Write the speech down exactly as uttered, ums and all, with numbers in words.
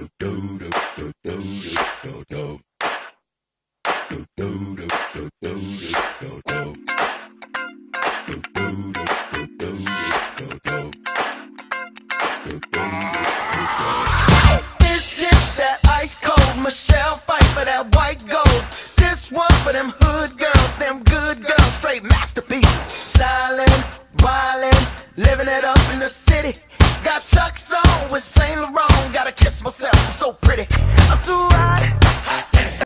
Michelle fight for that white gold. This one for them hood girls, them good girls, straight masterpieces. Styling, wildin', living it up in the city. Got Chuck's on with Saint Laurent. Gotta kiss myself, I'm so pretty. I'm too hot.